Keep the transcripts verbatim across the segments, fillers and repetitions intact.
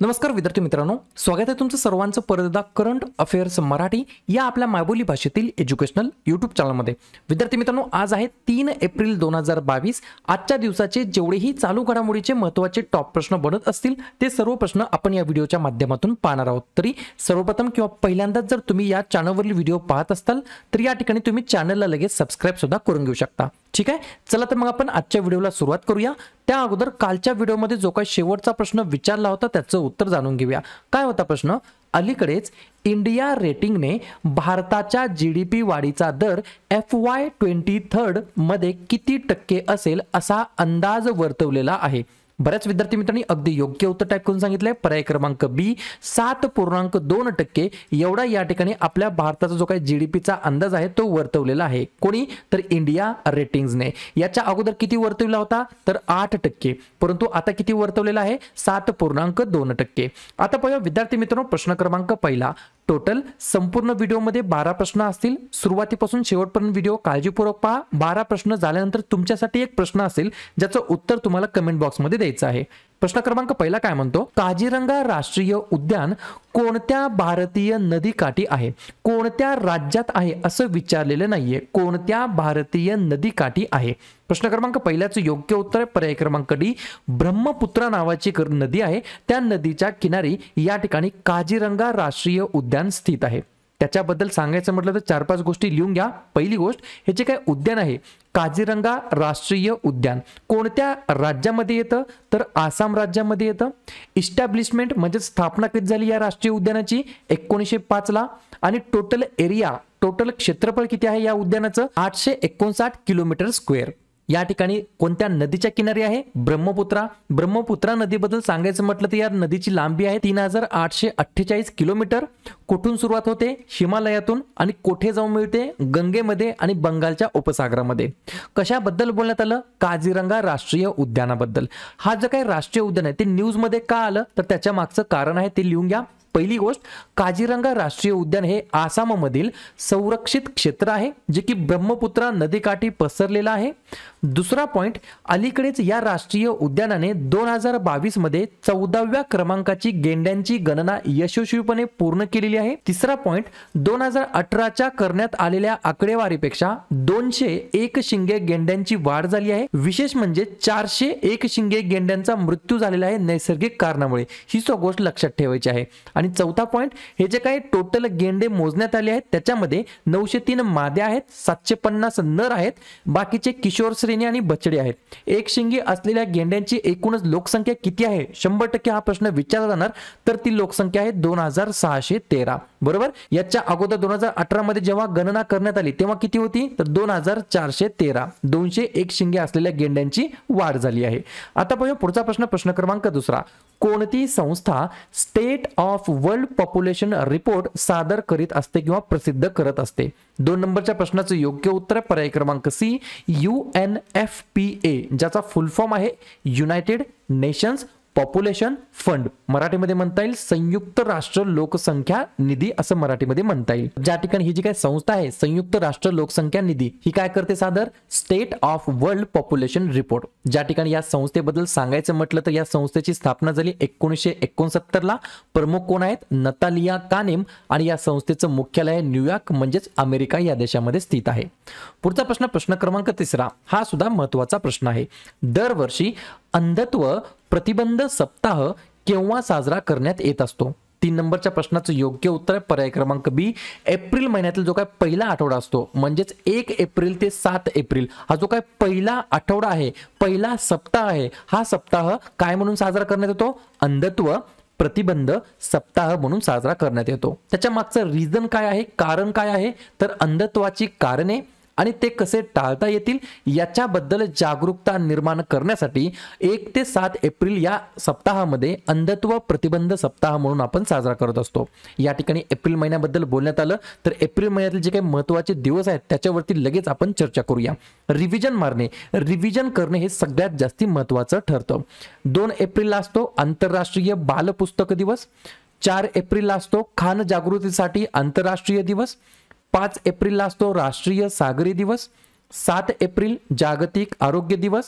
नमस्कार विद्यार्थी मित्रांनो, स्वागत आहे तुमचं सर्वांचं परत एकदा करंट अफेअर्स मराठी या आपल्या मायबोली भाषेतील एज्युकेशनल यूट्यूब चॅनलमध्ये। विद्यार्थी मित्रांनो, आज आहे तीन एप्रिल दोन हजार बावीस। आजच्या दिवसाचे जेवढेही चालू घडामोडीचे महत्त्वाचे टॉप प्रश्न बनत असतील ते सर्व प्रश्न आपण या व्हिडिओच्या माध्यमातून पाहणार आहोत। तरी सर्वप्रथम किंवा पहिल्यांदाच जर तुम्ही या चॅनलवरील व्हिडिओ पाहत असाल तर या ठिकाणी तुम्ही चॅनलला लगेच सबस्क्राइब सुद्धा करून घेऊ शकता। ठीक आहे, चला तर मग आपण आजच्या व्हिडिओला सुरुवात करूया। त्या अगोदर कालच्या व्हिडिओमध्ये जो काही शेवटचा प्रश्न विचारला होता त्याचं उत्तर जाणून घेऊया। काय होता प्रश्न? अलीकडेच इंडिया रेटिंगने भारताच्या जीडीपी वाढीचा दर एफ वाय ट्वेंटी थर्ड मध्ये किती टक्के असेल असा अंदाज वर्तवलेला आहे। बऱ्याच विद्यार्थी मित्रांनी अगदी योग्य उत्तर टाइप करून सांगितलंय। पर्याय क्रमांक बी सात पूर्णांक दोन टक्के एवढा या ठिकाणी आपल्या भारताचा जो काही जीडीपीचा अंदाज आहे तो वर्तवलेला आहे। कोणी? तर इंडिया रेटिंग्सने। याच्या अगोदर किती वर्तवला होता? तर आठ टक्के, परंतु आता किती वर्तवलेला आहे? सात पूर्णांक दोन टक्के। आता पाहूया विद्यार्थी मित्रांनो, प्रश्न क्रमांक पहिला। टोटल संपूर्ण व्हिडिओमध्ये बारा प्रश्न असतील। सुरुवातीपासून शेवटपर्यंत व्हिडिओ काळजीपूर्वक पहा। बारा प्रश्न झाल्यानंतर तुमच्यासाठी एक प्रश्न असेल ज्याचं उत्तर तुम्हाला कमेंट बॉक्समध्ये द्यायचं आहे। प्रश्न क्रमांक पहिला काय म्हणतो? काझीरंगा राष्ट्रीय उद्यान कोणत्या भारतीय नदीकाठी आहे? कोणत्या राज्यात आहे असं विचारलेलं नाहीये, कोणत्या भारतीय नदीकाठी आहे। प्रश्न क्रमांक पहिल्याचं योग्य उत्तर पर्याय क्रमांक डी ब्रह्मपुत्रा नावाची नदी आहे, त्या नदीच्या किनारी या ठिकाणी काझीरंगा राष्ट्रीय उद्यान स्थित आहे। त्याच्याबद्दल सांगायचं म्हटलं तर चार पाच गोष्टी लिहून घ्या। पहिली गोष्ट, हे जे काय उद्यान आहे काझीरंगा राष्ट्रीय उद्यान कोणत्या राज्यामध्ये येतं? तर आसाम राज्यामध्ये येतं। इस्टॅब्लिशमेंट म्हणजे स्थापना कधी झाली या राष्ट्रीय उद्यानाची? एकोणीसशे पाच ला। आणि टोटल एरिया, टोटल क्षेत्रफळ किती आहे या उद्यानाचं? आठशे एकोणसाठ किलोमीटर स्क्वेअर। या ठिकाणी कोणत्या नदीच्या किनारी आहे? ब्रह्मपुत्रा। ब्रह्मपुत्रा नदीबद्दल सांगायचं म्हटलं तर या नदीची लांबी आहे तीन हजार आठशे अठ्ठेचाळीस किलोमीटर। कुठून सुरुवात होते? हिमालयातून। आणि कोठे जाऊन मिळते? गंगेमध्ये आणि बंगालच्या उपसागरामध्ये। कशाबद्दल बोलण्यात आलं? काझीरंगा राष्ट्रीय उद्यानाबद्दल। हा जो काही राष्ट्रीय उद्यान आहे ते न्यूज मध्ये का आलं तर त्याच्या मागचं कारण आहे ते लिहून घ्या। पहिली गोष्ट, काझीरंगा राष्ट्रीय उद्यान हे आसाममधील संरक्षित क्षेत्र आहे जे की ब्रह्मपुत्रा नदीकाठी पसरलेलं आहे। दुसरा पॉइंट, अलीकडेच या राष्ट्रीय उद्यानाने दोन हजार बावीस मध्ये चौदाव्या क्रमांकाची गेंड्यांची गणना यशस्वीपणे पूर्ण केलेली आहे। तिसरा पॉइंट, दोन हजार अठराच्या करण्यात आलेल्या आकडेवारीपेक्षा दोनशे एक शिंगे गेंड्यांची वाढ झाली आहे। विशेष म्हणजे चारशे एक शिंगे गेंड्यांचा मृत्यू झालेला आहे नैसर्गिक कारणामुळे। ही सो गोष्ट लक्षात ठेवायची आहे। आणि चौथा पॉइंट, हे जे काही टोटल गेंडे मोजण्यात आले आहेत त्याच्यामध्ये नऊशे तीन माद्या आहेत, सातशे पन्नास नर आहेत, बाकीचे किशोर श्रेणी आणि बछडे आहेत। एक शिंगी असलेल्या गेंड्यांची एकूणच लोकसंख्या किती आहे? शंभर टक्के हा प्रश्न विचारला जाणार तर ती लोकसंख्या आहे दोन हजार सहाशे तेरा। बरोबर, याच्या अगोदर दोन हजार अठरा मध्ये जेव्हा गणना करण्यात आली तेव्हा किती होती? तर दोन हजार चारशे तेरा। दोनशे एक शिंगे असलेल्या गेंड्यांची वाढ झाली आहे। आता पाहूया पुढचा प्रश्न, प्रश्न क्रमांक दुसरा। कोणती संस्था state of world population report सादर करीत असते किंवा प्रसिद्ध करत असते? दोन नंबरच्या प्रश्नाचं योग्य उत्तर पर्याय क्रमांक C U N F P A, ज्याचा फुल फॉर्म आहे युनायटेड नेशन्स पॉप्युलेशन फंड। मराठीमध्ये म्हणता येईल संयुक्त राष्ट्र लोकसंख्या निधी असं मराठीमध्ये म्हणता येईल। ज्या ठिकाणी ही जी काही संस्था आहे संयुक्त राष्ट्र लोकसंख्या निधी ही काय करते सादर? State of world population report. ज्या ठिकाणी या संस्थेबद्दल सांगायचं म्हटलं तर या संस्थेची स्थापना झाली एकोणीसशे एकोणसत्तर ला। प्रमुख कोण आहेत? Natalia Kanem. आणि या संस्थेचं मुख्यालय न्यूयॉर्क म्हणजेच अमेरिका या देशामध्ये स्थित आहे। पुढचा प्रश्न, प्रश्न क्रमांक तिसरा। हा सुद्धा महत्त्वाचा प्रश्न आहे। दरवर्षी अंधत्व प्रतिबंध सप्ताह केव्हा साजरा करण्यात येत असतो? तीन नंबरच्या प्रश्नाचं योग्य उत्तर पर्याय क्रमांक बी एप्रिल महिन्यातील जो काय पहिला आठवडा असतो म्हणजेच एक एप्रिल ते सात एप्रिल हा जो काय पहिला आठवडा आहे, पहिला सप्ताह आहे, हा सप्ताह काय म्हणून साजरा करण्यात येतो? अंधत्व प्रतिबंध सप्ताह म्हणून साजरा करण्यात येतो। त्याच्या मागचं रिझन काय आहे? कारण काय आहे? तर अंधत्वाची कारणे आणि ते कसे टाळता येतील याच्याबद्दल जागरूकता निर्माण करण्यासाठी एक ते सात एप्रिल या सप्ताहामध्ये अंधत्व प्रतिबंध सप्ताह म्हणून आपण साजरा करत असतो। या ठिकाणी एप्रिल महिन्याबद्दल बोलण्यात आलं तर एप्रिल महिन्यातील जे काही महत्त्वाचे दिवस आहेत त्याच्यावरती लगेच आपण चर्चा करूया। रिव्हिजन मारणे, रिव्हिजन करणे हे सगळ्यात जास्ती महत्त्वाचं ठरतं। दोन एप्रिलला असतो आंतरराष्ट्रीय बाल पुस्तक दिवस। चार एप्रिलला असतो खान जागृतीसाठी आंतरराष्ट्रीय दिवस। पाच एप्रिलला असतो राष्ट्रीय सागरी दिवस। सात एप्रिल जागतिक आरोग्य दिवस।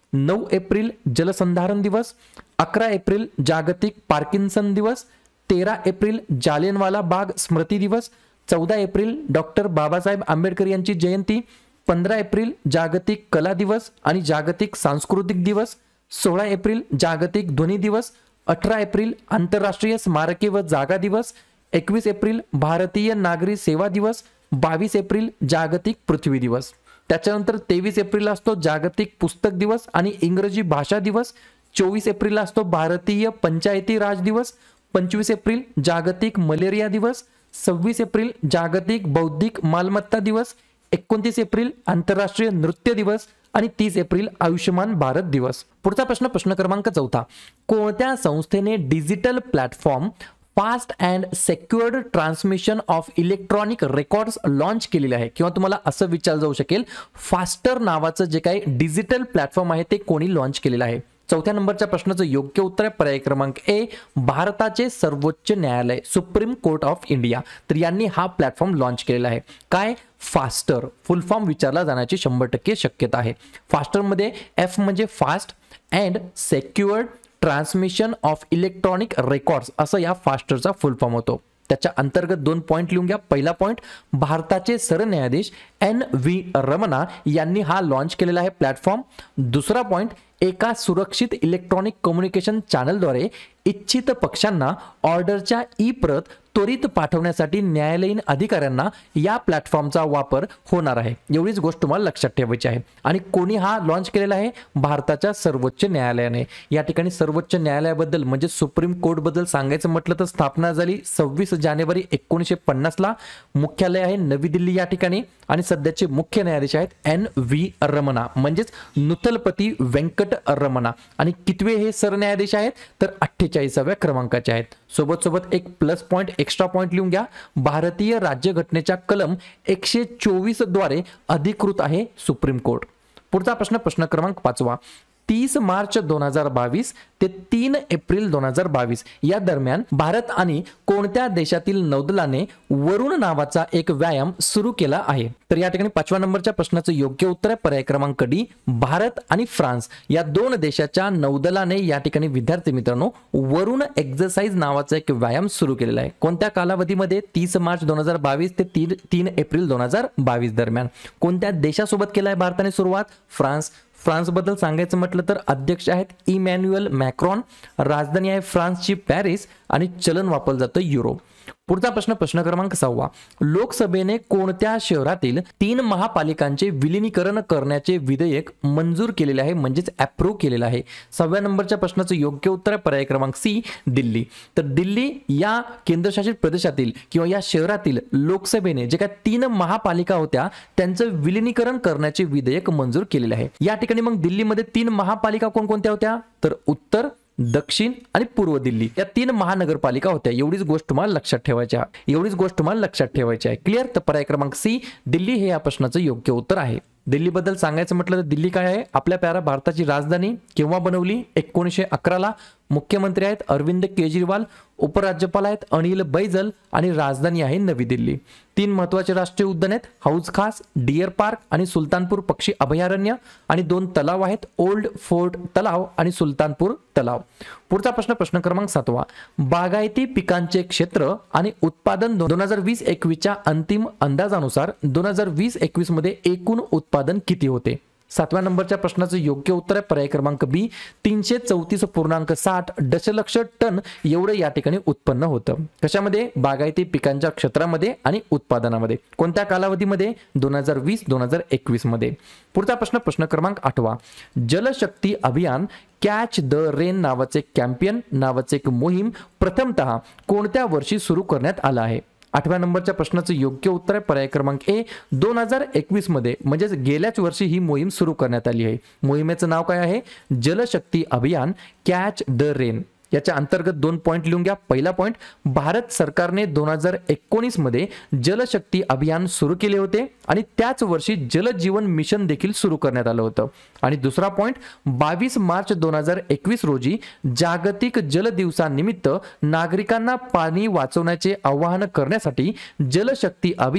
नऊ एप्रिल जलसंधारण दिवस, अकरा एप्रिल जागतिक पार्किन्सन दिवस, तेरा एप्रिल जालियनवाला बाग स्मृती दिवस, चौदा एप्रिल डॉक्टर बाबासाहेब आंबेडकर यांची जयंती, पंधरा एप्रिल जागतिक कला दिवस आणि जागतिक सांस्कृतिक दिवस, सोळा एप्रिल जागतिक ध्वनी दिवस, अठरा एप्रिल आंतरराष्ट्रीय स्मारके व जागा दिवस, एकवीस एप्रिल भारतीय नागरी सेवा दिवस, बावीस एप्रिल जागतिक पृथ्वी दिवस. त्याच्यानंतर तेवीस एप्रिल असतो जागतिक पुस्तक दिवस आणि इंग्रजी भाषा दिवस, चोवीस एप्रिल असतो भारतीय पंचायती राज दिवस, पंचवीस एप्रिल जागतिक मलेरिया दिवस, सव्वीस एप्रिल जागतिक बौद्धिक मालमत्ता दिवस, एकोणतीस एप्रिल आंतरराष्ट्रीय नृत्य दिवस आणि तीस एप्रिल आयुष्यमान भारत दिवस. पुढचा प्रश्न प्रश्न क्रमांक चौथा. कोणत्या संस्थेने digital platform fast and secured transmission of electronic records launch केलेले आहे? किंवा तुम्हाला असं विचारलं जाऊ शकेल, फास्टर नावाचं जे काही डिजिटल प्लॅटफॉर्म आहे ते कोणी लॉन्च केलेलं आहे? चौथ्या नंबरच्या प्रश्नाचं योग्य उत्तर आहे पर्याय क्रमांक ए, भारताचे सर्वोच्च न्यायालय, सुप्रीम कोर्ट ऑफ इंडिया. तर यांनी हा प्लॅटफॉर्म लॉन्च केलेला आहे. काय? फास्टर. फुल फॉर्म विचारला जाण्याची शंभर टक्के शक्यता आहे. फास्टर मध्ये एफ म्हणजे fast and secured transmission of electronic records असं या फास्टरचा फुल फॉर्म होतो. त्याच्या अंतर्गत दोन पॉइंट लिहून घ्या. पहिला पॉइंट, भारताचे सरन्यायाधीश एन व्ही रमणा यांनी हा लॉन्च केलेला आहे प्लॅटफॉर्म. दुसरा पॉइंट, एका सुरक्षित इलेक्ट्रॉनिक कम्युनिकेशन चॅनलद्वारे इच्छित पक्षांना ऑर्डरच्या ई प्रत त्वरित पाठवण्यासाठी न्यायालयीन अधिकाऱ्यांना या प्लॅटफॉर्मचा वापर होणार आहे. एवढीच गोष्ट तुम्हाला लक्षात ठेवायची आहे. आणि कोणी हा लॉन्च केलेला आहे? भारताच्या सर्वोच्च न्यायालयाने. या ठिकाणी सर्वोच्च न्यायालयाबद्दल म्हणजे सुप्रीम कोर्ट बद्दल सांगायचं म्हटलं तर स्थापना झाली सव्वीस जानेवारी एकोणीसशे पन्नास ला. मुख्यालय आहे नवी दिल्ली या ठिकाणी आणि सध्याचे मुख्य न्यायाधीश आहेत एन व्ही रमणा म्हणजेच नुतलपती व्यंकट रमणा. आणि कितवे हे सरन्यायाधीश आहेत? तर अठ्ठेचाळीसाव्या क्रमांकाचे आहेत. सोबत सोबत एक प्लस पॉइंट एक्स्ट्रा पॉइंट लिहून घ्या. भारतीय राज्यघटनेच्या कलम एकशे चोवीस द्वारे अधिकृत आहे सुप्रीम कोर्ट. पुढचा प्रश्न प्रश्न क्रमांक पाचवा. तीस मार्च दोन हजार बावीस ते तीन एप्रिल दोन हजार बावीस या दरम्यान भारत आणि कोणत्या देशातील नौदलाने वरुण नावाचा एक व्यायाम सुरू केला आहे? तर या ठिकाणी पाचव्या नंबरच्या प्रश्नाचं योग्य उत्तर आहे पर्याय क्रमांक डी, भारत आणि फ्रान्स या दोन देशाच्या नौदलाने या ठिकाणी विद्यार्थी मित्रांनो वरुण एक्सरसाइज नावाचा एक व्यायाम सुरू केलेला आहे. कोणत्या कालावधीमध्ये? तीस मार्च दोन हजार बावीस ते तीन तीन एप्रिल दोन हजार बावीस दरम्यान. कोणत्या देशासोबत केला आहे भारताने सुरुवात? फ्रान्स. फ्रान्स बद्दल सांगायचं म्हटलं तर अध्यक्ष आहेत इमॅन्युअल मॅक्रॉन, राजधानी आहे फ्रान्सची पॅरिस आणि चलन वापरलं जातं युरो. पुढचा प्रश्न प्रश्न क्रमांक सहावा. लोकसभेने कोणत्या शहरातील तीन महापालिकांचे विलिनीकरण करण्याचे विधेयक मंजूर केलेले आहे म्हणजेच अप्रूव्ह केलेलं आहे? सहाव्या नंबरच्या प्रश्नाचं योग्य उत्तर आहे पर्याय क्रमांक सी, दिल्ली. तर दिल्ली या केंद्रशासित प्रदेशातील किंवा या शहरातील लोकसभेने जे काही तीन महापालिका होत्या त्यांचं विलिनीकरण करण्याचे विधेयक मंजूर केलेले आहे. या ठिकाणी मग दिल्लीमध्ये तीन महापालिका कोणकोणत्या होत्या? तर उत्तर, दक्षिण आणि पूर्व दिल्ली या तीन महानगरपालिका होत्या. एवढीच गोष्ट तुम्हाला लक्षात ठेवायची आहे. एवढीच गोष्ट तुम्हाला लक्षात ठेवायची आहे. क्लिअर? तर पर्याय क्रमांक सी, दिल्ली हे या प्रश्नाचं योग्य उत्तर आहे. दिल्ली बद्दल सांगायचं म्हटलं तर दिल्ली काय आहे? आपल्या प्यारा भारताची राजधानी. केव्हा बनवली? एकोणीसशे अकरा ला. मुख्यमंत्री आहेत अरविंद केजरीवाल, उपराज्यपाल आहेत अनिल बैजल आणि राजधानी आहे नवी दिल्ली. तीन महत्त्वाचे राष्ट्रीय उद्यान आहेत, हौज खास, डिअर पार्क आणि सुलतानपूर पक्षी अभयारण्य. आणि दोन तलाव आहेत, ओल्ड फोर्ट तलाव आणि सुलतानपूर तलाव. पुढचा प्रश्न प्रश्न क्रमांक सातवा. बागायती पिकांचे क्षेत्र आणि उत्पादन दोन हजार वीस एकवीसच्या अंतिम अंदाजानुसार दोन हजार वीस एकवीस मध्ये एकूण उत्पादन किती होते? सातव्या नंबरच्या प्रश्नाचं योग्य उत्तर आहे पर्याय क्रमांक बी, तीनशे चौतीस पूर्णांक साठ दशलक्ष टन एवढं या ठिकाणी उत्पन्न होतं. कशामध्ये? बागायती पिकांच्या क्षेत्रामध्ये आणि उत्पादनामध्ये. कोणत्या कालावधीमध्ये? दोन हजार वीस दोन हजार एकवीस मध्ये. पुढचा प्रश्न प्रश्न क्रमांक आठवा. Jal Shakti Abhiyan catch the rain नावाचे कॅम्पियन नावाचे एक मोहीम प्रथमतः कोणत्या वर्षी सुरू करण्यात आला आहे? आठव्या नंबरच्या प्रश्नाचं योग्य उत्तर आहे पर्याय क्रमांक ए, दोन हजार एकवीस मध्ये म्हणजेच गेल्याच वर्षी ही मोहीम सुरू करण्यात आली आहे. मोहिमेचं नाव काय आहे? जलशक्ती अभियान कॅच द रेन. याच्या अंतर्गत दोन पॉइंट लिहून घ्या. पहिला पॉइंट, भारत सरकारने दोन हजार एकोणीस मध्ये जलशक्ती अभियान सुरू केले होते आणि त्याच वर्षी जल जीवन मिशन देखील सुरू करण्यात आलं होतं. आणि दुसरा पॉइंट, बावीस मार्च दोन हजार एकवीस रोजी जागतिक जल दिवसानिमित्त नागरिकांना पाणी वाचवण्याचे आवाहन करण्यासाठी जलशक्ती अभियान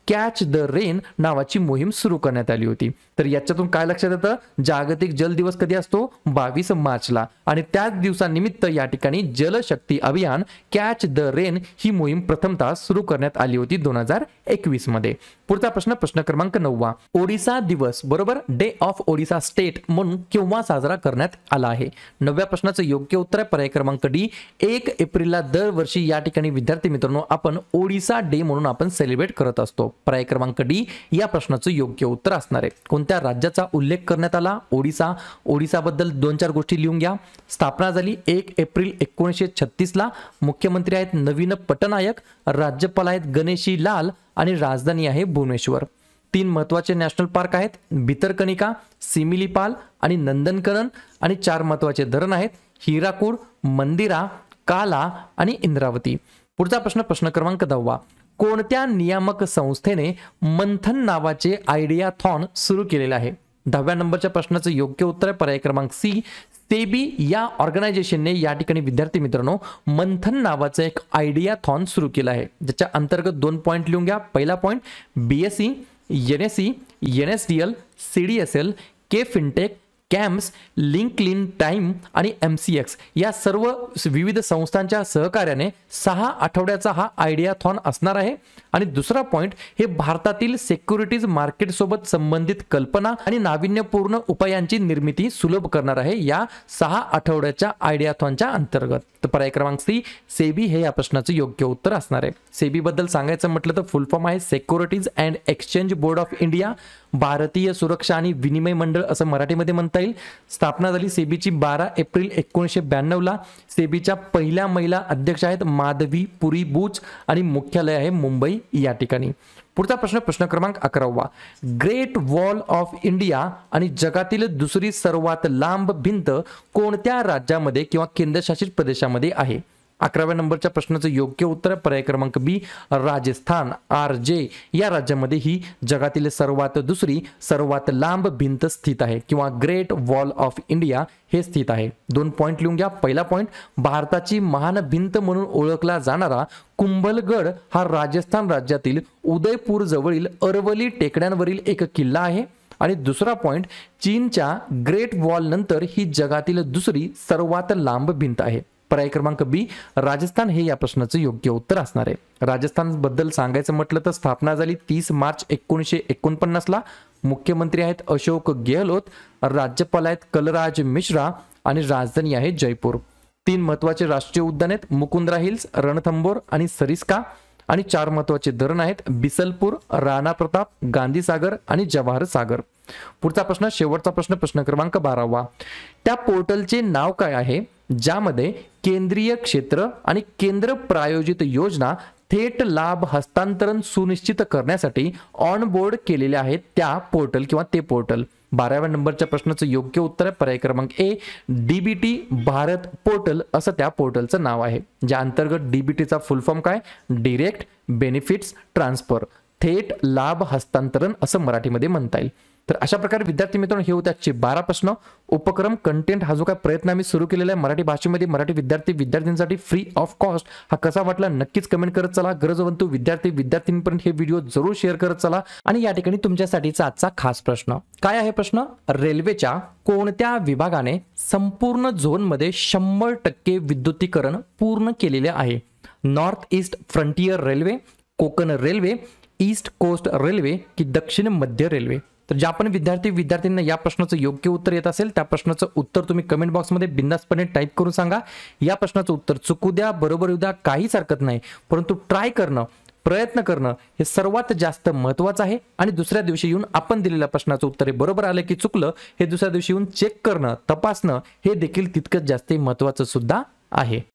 कॅच द रेन नावाची मोहीम सुरू करण्यात आली होती। तर याच्यातून काय लक्षात येतं, जागतिक जल दिवस कधी असतो, बावीस मार्चला, आणि त्याच दिवसानिमित्त या ठिकाणी जलशक्ती अभियान कॅच द रेन ही मोहीम प्रथमतः सुरू करण्यात आली होती दोन हजार एकवीस मध्ये। पुढचा प्रश्न, प्रश्न क्रमांक नववा, ओडिसा दिवस बरोबर डे ऑफ ओडिसा स्टेट म्हणून केव्हा साजरा करण्यात आला आहे? नवव्या प्रश्नाचं योग्य उत्तर आहे पर्याय क्रमांक डी, एक एप्रिलला दरवर्षी या ठिकाणी विद्यार्थी मित्रांनो आपण ओडिसा डे म्हणून आपण सेलिब्रेट करत असतो। पर्याय क्रमांक डी या प्रश्नाचं योग्य उत्तर असणार आहे। कोणत्या राज्याचा उल्लेख करण्यात आला? ओडिसा। ओडिसा बद्दल दोन चार गोष्टी लिहून घ्या। स्थापना झाली एक एप्रिल एकोणीसशे छत्तीस ला, मुख्यमंत्री आहेत नवीन पटनायक, राज्यपाल आहेत गणेशी लाल आणि राजधानी आहे भुवनेश्वर। तीन महत्वाचे नॅशनल पार्क आहेत, भितरकनिका, सिमिलीपाल आणि नंदनकनन, आणि चार महत्वाचे धरण आहेत, हिराकूड, मंदिरा, काला आणि इंद्रावती। पुढचा प्रश्न, प्रश्न क्रमांक दहावा, कोणत्या नियामक संस्थेने मंथन नावाचे आयडियाथॉन सुरू केलेले आहे? दहाव्या नंबरच्या प्रश्नाचं योग्य उत्तर आहे पर्याय क्रमांक सी, सेबी या ऑर्गनायझेशनने या ठिकाणी विद्यार्थी मित्रांनो मंथन नावाचं एक आयडियाथॉन सुरू केलं आहे, ज्याच्या अंतर्गत दोन पॉईंट लिहून घ्या। पहिला point, BSC, NSC, NSDL, CDSL, K Fintech, CAMS, Link Intime आणि एमसीएक्स या सर्व विविध संस्थांच्या सहकार्याने सहा आठवड्याचा हा आयडियाथॉन असणार आहे। आणि दुसरा पॉइंट, हे भारतातील सिक्युरिटीज मार्केट सोबत संबंधित कल्पना आणि नाविन्यपूर्ण उपायांची निर्मिती सुलभ करणार आहे या सहा आठवड्याच्या आयडियाथॉनच्या अंतर्गत। तर पर्याय क्रमांक सी, सेबी हे या प्रश्नाचं योग्य उत्तर असणार आहे। सेबी बद्दल सांगायचं म्हटलं तर फुल फॉर्म आहे securities and exchange board of India, भारतीय सुरक्षा आणि विनिमय मंडळ असं मराठीमध्ये म्हणता येईल। स्थापना झाली सेबीची बारा एप्रिल एकोणीसशे ब्याण्णव ला। सेबीच्या पहिल्या महिला अध्यक्ष आहेत माधवी पुरी बुच आणि मुख्यालय आहे मुंबई या ठिकाणी। पुढचा प्रश्न, प्रश्न क्रमांक अकरावा, ग्रेट वॉल ऑफ इंडिया आणि जगातील दुसरी सर्वात लांब भिंत कोणत्या राज्यामध्ये किंवा केंद्रशासित प्रदेशामध्ये आहे? अकराव्या नंबरच्या प्रश्नाचं योग्य उत्तर पर्याय क्रमांक बी, राजस्थान आर जे या राज्यामध्ये ही जगातील सर्वात दुसरी सर्वात लांब भिंत स्थित आहे किंवा ग्रेट वॉल ऑफ इंडिया हे स्थित आहे। दोन पॉइंट लिहून घ्या। पहिला पॉइंट, भारताची महान भिंत म्हणून ओळखला जाणारा कुंभलगड हा राजस्थान राज्यातील उदयपूर जवळील अरवली टेकड्यांवरील एक किल्ला आहे। आणि दुसरा पॉइंट, चीनच्या ग्रेट वॉल नंतर ही जगातील दुसरी सर्वात लांब भिंत आहे। पर्याय क्रमांक बी, राजस्थान हे या प्रश्नाचं योग्य उत्तर असणार आहे। राजस्थान बद्दल सांगायचं म्हटलं तर स्थापना झाली तीस मार्च एकोणीसशे एकोणपन्नास ला, मुख्यमंत्री आहेत अशोक गेहलोत, राज्यपाल आहेत कलराज मिश्रा आणि राजधानी आहे जयपूर। तीन महत्वाचे राष्ट्रीय उद्यान आहेत, मुकुंद्रा हिल्स, रणथंबोर आणि सरिस्का, आणि चार महत्वाचे धरण आहेत, बिसलपूर, राणा प्रताप, गांधी सागर आणि जवाहर सागर। पुढचा प्रश्न, शेवटचा प्रश्न, प्रश्न क्रमांक बारावा, त्या पोर्टलचे नाव काय आहे ज्यामध्ये केंद्रीय क्षेत्र आणि केंद्र प्रायोजित योजना थेट लाभ हस्तांतरण सुनिश्चित करण्यासाठी ऑन बोर्ड केलेले आहेत त्या पोर्टल किंवा ते पोर्टल? बाराव्या नंबरच्या प्रश्नाचं योग्य उत्तर आहे पर्याय क्रमांक ए, डीबीटी भारत पोर्टल असं त्या पोर्टलचं नाव आहे, ज्या अंतर्गत डीबीटीचा फुल फॉर्म काय, डायरेक्ट बेनिफिट्स ट्रान्सफर, थेट लाभ हस्तांतरण असं मराठीमध्ये म्हणता येईल। तर अशा प्रकारे विद्यार्थी मित्रांनो हे होते आजचे बारा प्रश्न। उपक्रम कंटेंट हा जो काय प्रयत्न आम्ही सुरू केलेला आहे मराठी भाषेमध्ये मराठी विद्यार्थी विद्यार्थ्यांसाठी फ्री ऑफ कॉस्ट, हा कसा वाटला नक्कीच कमेंट करत चला। गरजवंतू विद्यार्थी विद्यार्थ्यांपर्यंत हे व्हिडिओ जरूर शेअर करत चला। आणि या ठिकाणी तुमच्यासाठीचा आजचा खास प्रश्न काय आहे? प्रश्न, रेल्वेच्या कोणत्या विभागाने संपूर्ण झोनमध्ये शंभर टक्के विद्युतीकरण पूर्ण केलेले आहे? North east frontier railway, Konkan railway, east coast railway की दक्षिण मध्य रेल्वे? तर ज्या पण विद्यार्थी विद्यार्थ्यांना या प्रश्नाचं योग्य उत्तर येत असेल त्या प्रश्नाचं उत्तर तुम्ही कमेंट बॉक्समध्ये बिंदासपणे टाईप करून सांगा। या प्रश्नाचं उत्तर चुकू द्या, बरोबर येऊ द्या, काहीच हरकत नाही, परंतु ट्राय करणं, प्रयत्न करणं हे सर्वात जास्त महत्त्वाचं आहे। आणि दुसऱ्या दिवशी येऊन आपण दिलेल्या प्रश्नाचं उत्तर हे बरोबर आलं की चुकलं हे दुसऱ्या दिवशी येऊन चेक करणं, तपासणं हे देखील तितकंच जास्त महत्त्वाचं सुद्धा आहे।